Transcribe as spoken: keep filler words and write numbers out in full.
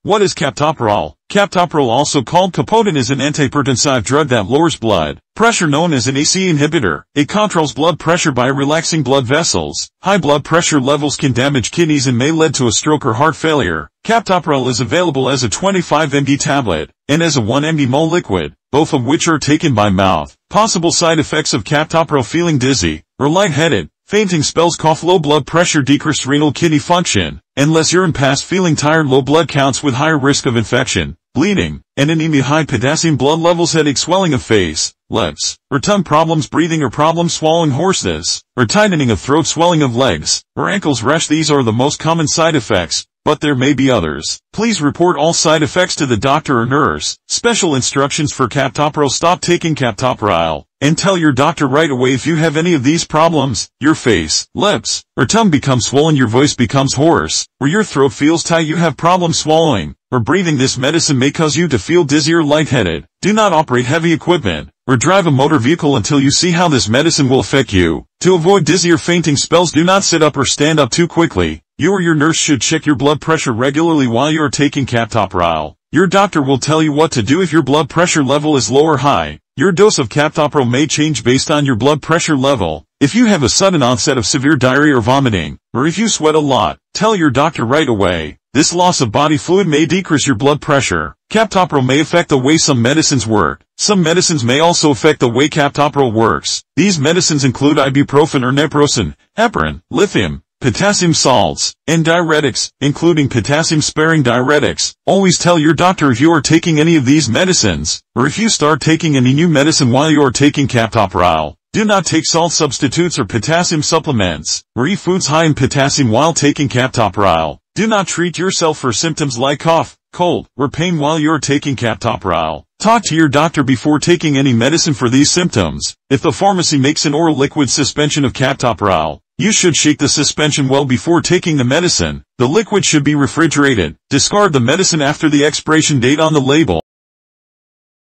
What is Captopril? Captopril, also called Capoten, is an antihypertensive drug that lowers blood pressure, known as an A C E inhibitor. It controls blood pressure by relaxing blood vessels. High blood pressure levels can damage kidneys and may lead to a stroke or heart failure. Captopril is available as a twenty-five milligram tablet and as a one milligram mole liquid, both of which are taken by mouth. Possible side effects of Captopril: feeling dizzy or lightheaded, fainting spells, cough, low blood pressure, decreased renal kidney function, and less urine pass, feeling tired, low blood counts with higher risk of infection, bleeding, and anemia, high potassium blood levels, headache, swelling of face, lips, or tongue, problems breathing or problems swallowing, hoarseness, or tightening of throat, swelling of legs or ankles, rash. These are the most common side effects, but there may be others. Please report all side effects to the doctor or nurse. Special instructions for Captopril: stop taking Captopril and tell your doctor right away if you have any of these problems. Your face, lips, or tongue become swollen, your voice becomes hoarse, or your throat feels tight, you have problems swallowing or breathing. This medicine may cause you to feel dizzy or lightheaded. Do not operate heavy equipment or drive a motor vehicle until you see how this medicine will affect you. To avoid dizzy or fainting spells, do not sit up or stand up too quickly. You or your nurse should check your blood pressure regularly while you are taking Captopril. Your doctor will tell you what to do if your blood pressure level is low or high. Your dose of Captopril may change based on your blood pressure level. If you have a sudden onset of severe diarrhea or vomiting, or if you sweat a lot, tell your doctor right away. This loss of body fluid may decrease your blood pressure. Captopril may affect the way some medicines work. Some medicines may also affect the way Captopril works. These medicines include ibuprofen or naproxen, heparin, lithium, potassium salts, and diuretics, including potassium-sparing diuretics. Always tell your doctor if you are taking any of these medicines, or if you start taking any new medicine while you are taking Captopril. Do not take salt substitutes or potassium supplements, or eat foods high in potassium while taking Captopril. Do not treat yourself for symptoms like cough, cold, or pain while you are taking Captopril. Talk to your doctor before taking any medicine for these symptoms. If the pharmacy makes an oral liquid suspension of Captopril, you should shake the suspension well before taking the medicine. The liquid should be refrigerated. Discard the medicine after the expiration date on the label.